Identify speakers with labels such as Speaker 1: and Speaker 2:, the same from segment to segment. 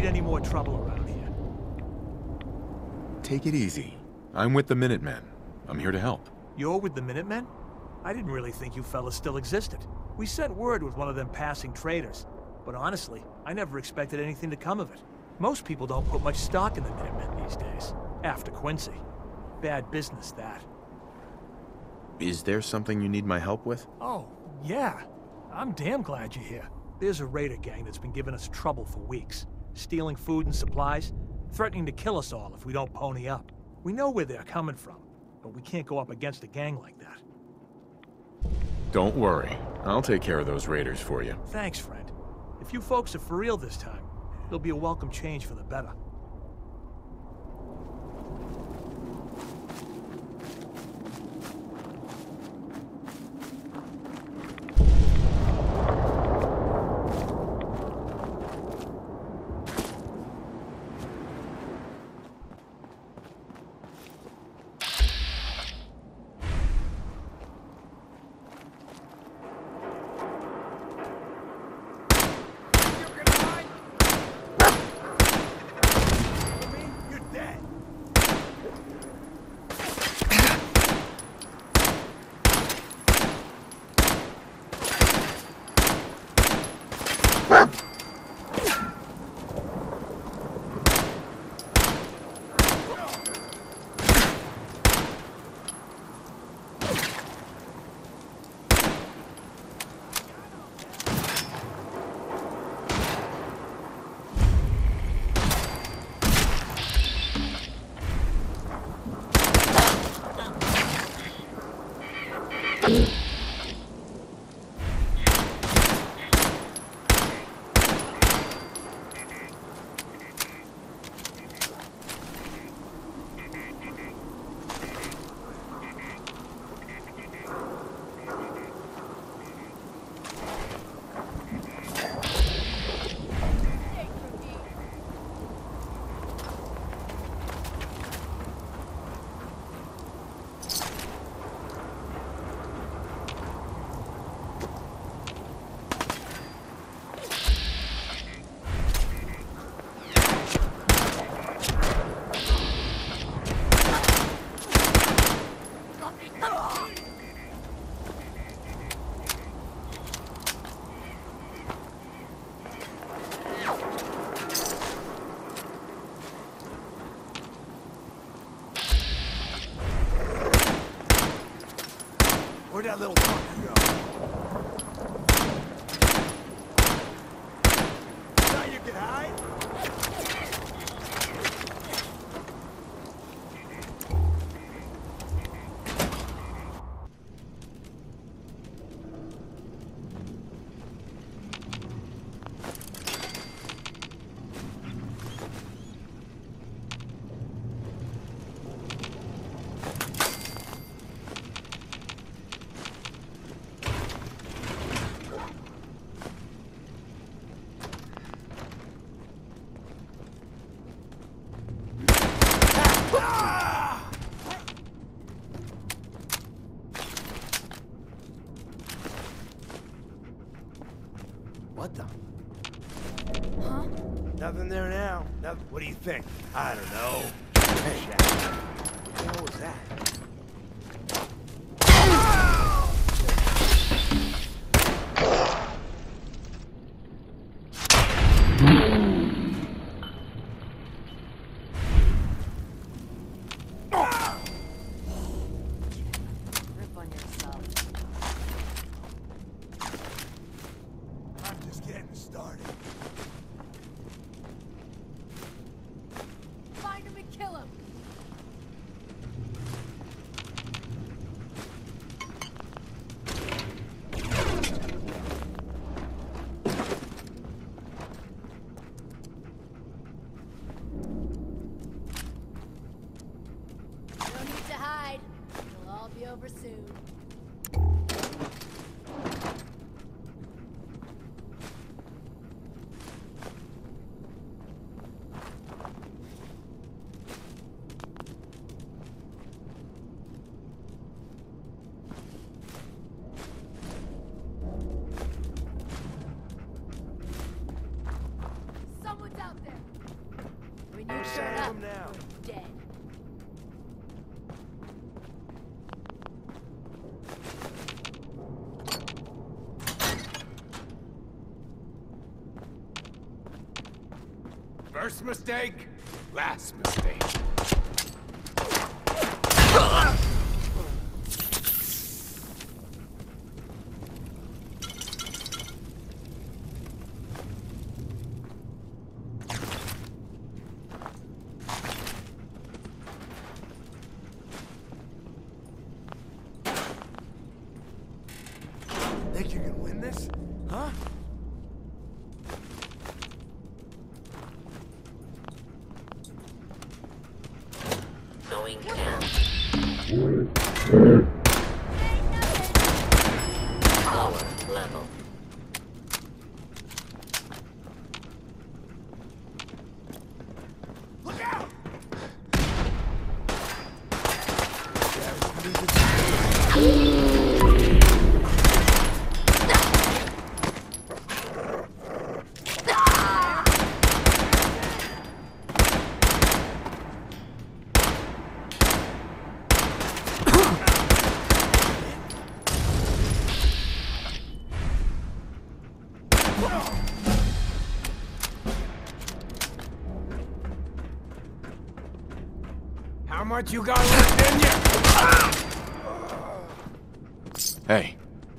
Speaker 1: any more trouble around here.
Speaker 2: Take it easy. I'm with the Minutemen. I'm here to help.
Speaker 1: You're with the Minutemen? I didn't really think you fellas still existed. We sent word with one of them passing traders. But honestly, I never expected anything to come of it. Most people don't put much stock in the Minutemen these days. After Quincy. Bad business, that.
Speaker 2: Is there something you need my help with?
Speaker 1: Oh, yeah. I'm damn glad you're here. There's a raider gang that's been giving us trouble for weeks. Stealing food and supplies, threatening to kill us all if we don't pony up. We know where they're coming from, but we can't go up against a gang like that.
Speaker 2: Don't worry. I'll take care of those raiders for you.
Speaker 1: Thanks, friend. If you folks are for real this time, it'll be a welcome change for the better.
Speaker 3: Where'd that little fucker go? Now you can hide? What the?
Speaker 4: Huh?
Speaker 3: Nothing there now. Nothing. What do you think? I don't know. Hey, what the hell was that?
Speaker 4: Rip on yourself.
Speaker 3: I'm just getting started.
Speaker 4: Find him and kill him. No need to hide. It'll all be over soon. Someone's out there. And sure enough,
Speaker 3: now.
Speaker 4: we're dead.
Speaker 3: First mistake, last mistake. Think you can win this? Huh?
Speaker 5: Going down. Power level.
Speaker 3: Look out! How much you got left in you?
Speaker 2: Hey.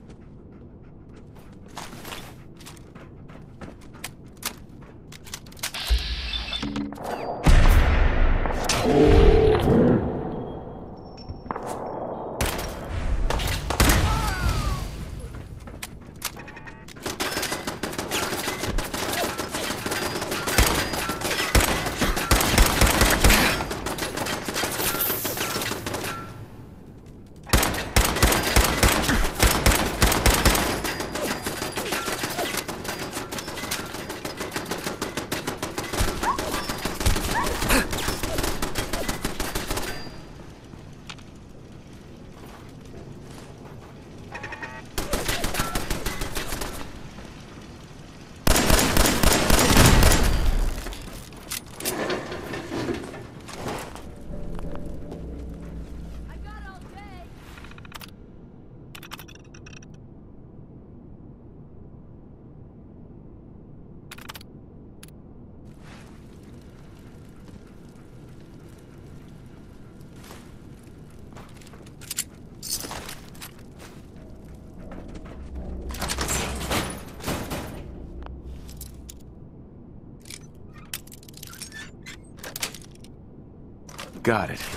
Speaker 4: I got all day.
Speaker 2: Got it.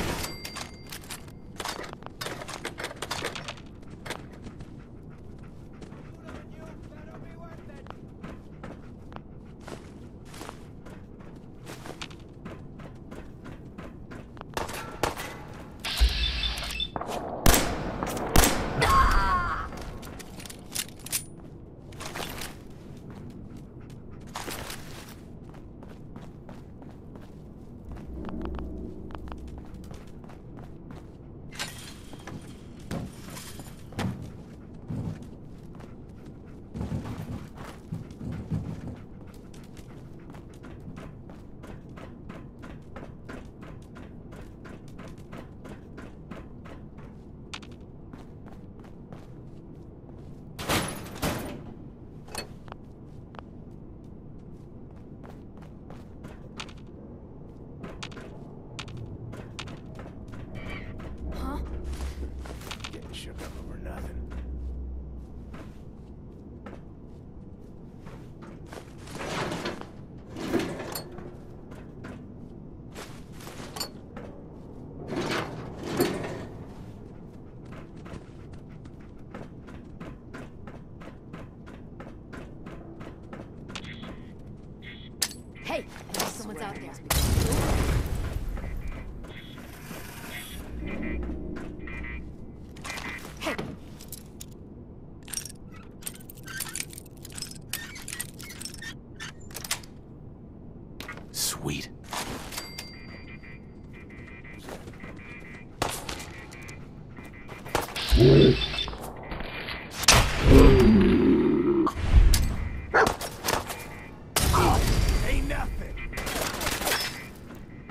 Speaker 4: Huh?
Speaker 3: Getting shook up over nothing.
Speaker 4: Hey, I know someone's out there. Hey,
Speaker 2: Sweet.
Speaker 3: Ain't nothing.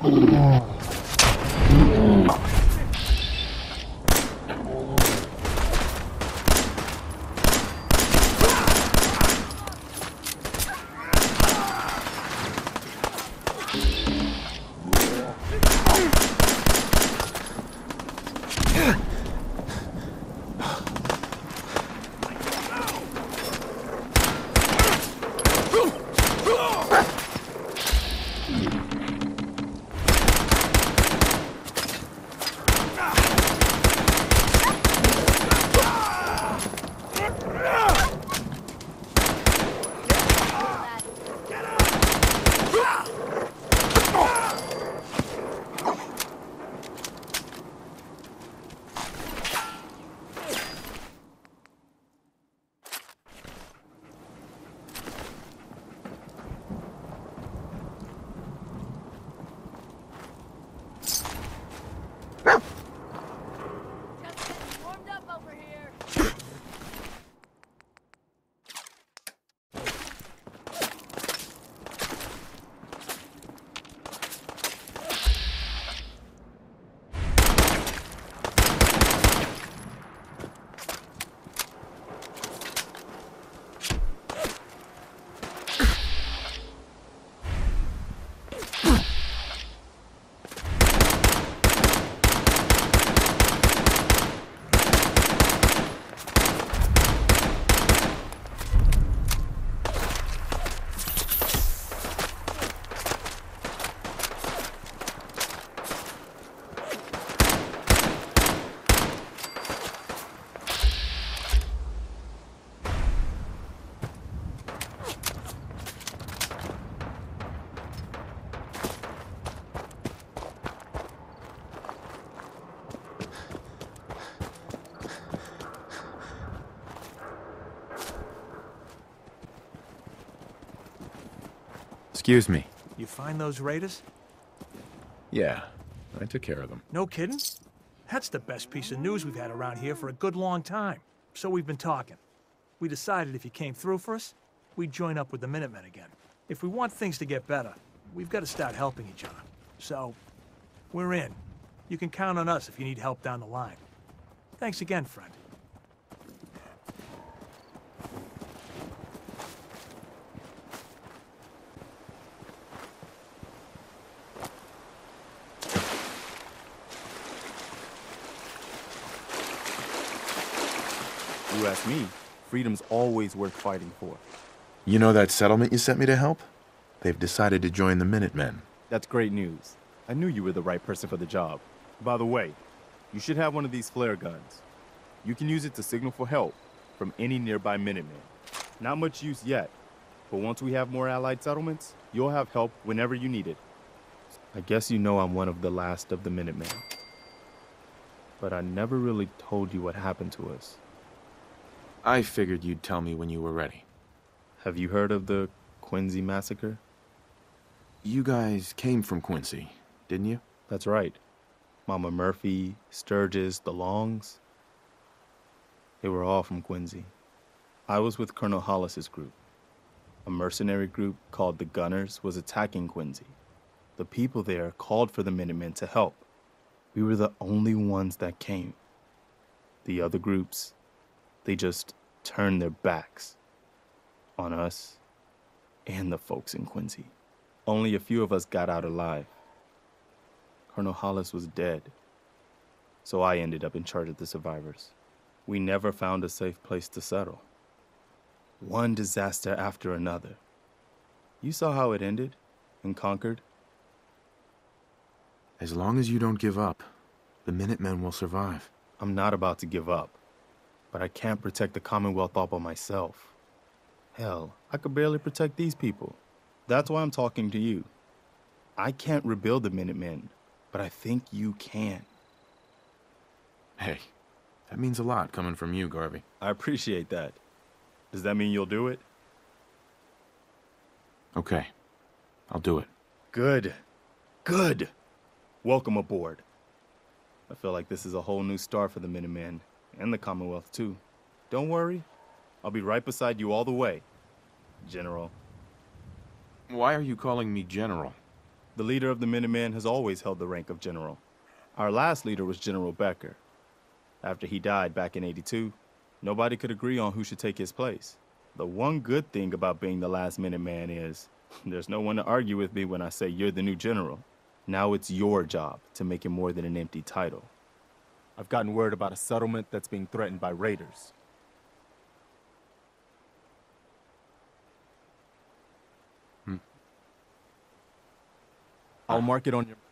Speaker 4: Just getting warmed up over here.
Speaker 2: Excuse me.
Speaker 1: You find those raiders?
Speaker 2: Yeah, I took care of them.
Speaker 1: No kidding? That's the best piece of news we've had around here for a good long time. So we've been talking. We decided if you came through for us, we'd join up with the Minutemen again. If we want things to get better, we've got to start helping each other. So, we're in. You can count on us if you need help down the line. Thanks again, friend.
Speaker 6: You ask me, freedom's always worth fighting for.
Speaker 2: You know that settlement you sent me to help? They've decided to join the Minutemen.
Speaker 6: That's great news. I knew you were the right person for the job. By the way, you should have one of these flare guns. You can use it to signal for help from any nearby Minutemen. Not much use yet, but once we have more allied settlements, you'll have help whenever you need it. I guess you know I'm one of the last of the Minutemen. But I never really told you what happened to us.
Speaker 2: I figured you'd tell me when you were ready.
Speaker 6: Have you heard of the Quincy massacre?
Speaker 2: You guys came from Quincy, didn't you?
Speaker 6: That's right. Mama Murphy, Sturgis, the Longs. They were all from Quincy. I was with Colonel Hollis's group. A mercenary group called the Gunners was attacking Quincy. The people there called for the Minutemen to help. We were the only ones that came. The other groups, they just turned their backs on us and the folks in Quincy. Only a few of us got out alive. Colonel Hollis was dead, so I ended up in charge of the survivors. We never found a safe place to settle. One disaster after another. You saw how it ended in Concord?
Speaker 2: As long as you don't give up, the Minutemen will survive.
Speaker 6: I'm not about to give up, but I can't protect the Commonwealth all by myself. Hell, I could barely protect these people. That's why I'm talking to you. I can't rebuild the Minutemen, but I think you can.
Speaker 2: Hey, that means a lot coming from you, Garvey.
Speaker 6: I appreciate that. Does that mean you'll do it?
Speaker 2: Okay, I'll do it.
Speaker 6: Good. Good. Welcome aboard. I feel like this is a whole new start for the Minutemen, and the Commonwealth too. Don't worry, I'll be right beside you all the way, General.
Speaker 2: Why are you calling me General?
Speaker 6: The leader of the Minutemen has always held the rank of general. Our last leader was General Becker. After he died back in '82, nobody could agree on who should take his place. The one good thing about being the last Minuteman is there's no one to argue with me when I say you're the new general. Now it's your job to make it more than an empty title.
Speaker 7: I've gotten word about a settlement that's being threatened by raiders. I'll mark it on your...